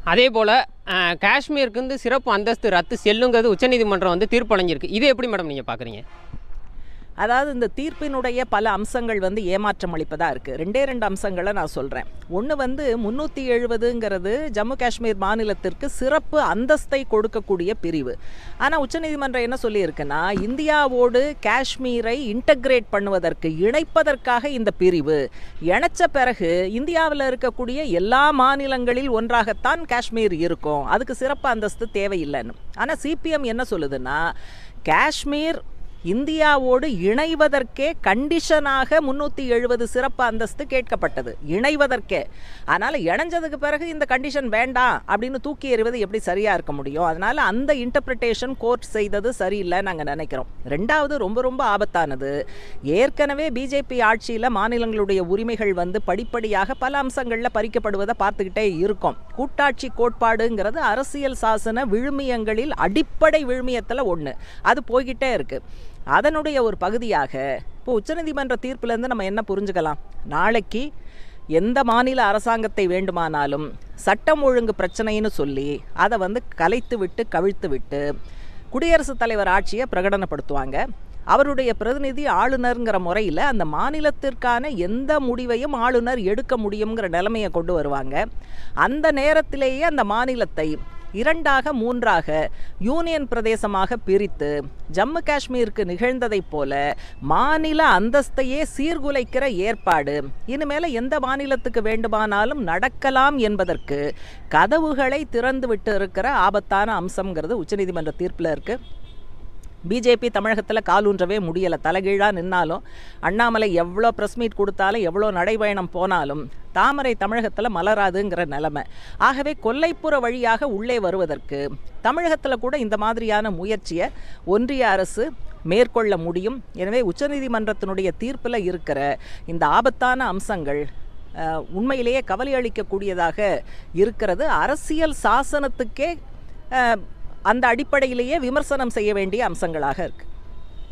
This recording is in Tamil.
அதே போல் காஷ்மீருக்கு வந்து சிறப்பு அந்தஸ்து ரத்து செல்லுங்கிறது உச்சநீதிமன்றம் வந்து தீர்ப்படைஞ்சிருக்கு. இதை எப்படி மேடம் நீங்கள் பார்க்குறீங்க? அதாவது இந்த தீர்ப்பினுடைய பல அம்சங்கள் வந்து ஏமாற்றம் அளிப்பதாக இருக்குது. ரெண்டு அம்சங்களை நான் சொல்கிறேன். ஒன்று வந்து 370ங்கிறது ஜம்மு காஷ்மீர் மாநிலத்திற்கு சிறப்பு அந்தஸ்தை கொடுக்கக்கூடிய பிரிவு. ஆனால் உச்சநீதிமன்றம் என்ன சொல்லியிருக்குன்னா, இந்தியாவோடு காஷ்மீரை இன்டகிரேட் பண்ணுவதற்கு இணைப்பதற்காக இந்த பிரிவு இணைச்ச பிறகு இந்தியாவில் இருக்கக்கூடிய எல்லா மாநிலங்களில் ஒன்றாகத்தான் காஷ்மீர் இருக்கும், அதுக்கு சிறப்பு அந்தஸ்து தேவையில்லைன்னு. ஆனால் சிபிஎம் என்ன சொல்லுதுன்னா, காஷ்மீர் இந்தியாவோடு இணைவதற்கே கண்டிஷனாக 370 சிறப்பு அந்தஸ்து கேட்கப்பட்டது, இணைவதற்கே. அதனால் இணைஞ்சதுக்கு பிறகு இந்த கண்டிஷன் வேண்டாம் அப்படின்னு தூக்கி எறிவது எப்படி சரியாக இருக்க முடியும்? அதனால் அந்த இன்டர்பிரிட்டேஷன் கோர்ட் செய்தது சரியில்லைன்னு நாங்கள் நினைக்கிறோம். ரெண்டாவது, ரொம்ப ஆபத்தானது, ஏற்கனவே பிஜேபி ஆட்சியில் மாநிலங்களுடைய உரிமைகள் வந்து படிப்படியாக பல அம்சங்களில் பறிக்கப்படுவதை பார்த்துக்கிட்டே இருக்கோம். கூட்டாட்சி கோட்பாடுங்கிறது அரசியல் சாசன விழுமியங்களில் அடிப்படை விழுமியத்தில் ஒன்று, அது போய்கிட்டே இருக்குது. அதனுடைய ஒரு பகுதியாக இப்போ உச்சநீதிமன்ற தீர்ப்பிலேருந்து நம்ம என்ன புரிஞ்சுக்கலாம்? நாளைக்கு எந்த மாநில அரசாங்கத்தை வேண்டுமானாலும் சட்டம் ஒழுங்கு பிரச்சனைன்னு சொல்லி அதை வந்து கலைத்து விட்டு கவிழ்த்து விட்டு குடியரசுத் தலைவர் ஆட்சியை பிரகடனப்படுத்துவாங்க. அவருடைய பிரதிநிதி ஆளுநருங்கிற முறையில் அந்த மாநிலத்திற்கான எந்த முடிவையும் ஆளுநர் எடுக்க முடியுங்கிற நிலைமையை கொண்டு வருவாங்க. அந்த நேரத்திலேயே அந்த மாநிலத்தை 2ஆக 3ஆக யூனியன் பிரதேசமாக பிரித்து ஜம்மு காஷ்மீருக்கு நிகழ்ந்ததைப் போல மாநில அந்தஸ்தையே சீர்குலைக்கிற ஏற்பாடு இனிமேல் எந்த மாநிலத்துக்கு வேண்டுமானாலும் நடக்கலாம் என்பதற்கு கதவுகளை திறந்து விட்டு இருக்கிற ஆபத்தான அம்சம்ங்கிறது உச்சநீதிமன்ற தீர்ப்பில் இருக்குது. பிஜேபி தமிழகத்தில் காலூன்றவே முடியலை. தலைகீழாக நின்னாலும், அண்ணாமலை எவ்வளோ ப்ரெஸ் மீட் கொடுத்தாலும், எவ்வளோ நடைபயணம் போனாலும் தாமரை தமிழகத்தில் மலராதுங்கிற நிலைமை. ஆகவே கொல்லைப்புற வழியாக உள்ளே வருவதற்கு தமிழகத்தில் கூட இந்த மாதிரியான முயற்சியை ஒன்றிய அரசு மேற்கொள்ள முடியும். எனவே உச்சநீதிமன்றத்தினுடைய தீர்ப்பில் இருக்கிற இந்த ஆபத்தான அம்சங்கள் உண்மையிலேயே கவலை அளிக்கக்கூடியதாக இருக்கிறது. அரசியல் சாசனத்துக்கே அந்த அடிப்படையிலேயே விமர்சனம் செய்ய வேண்டிய அம்சங்களாக இருக்குது.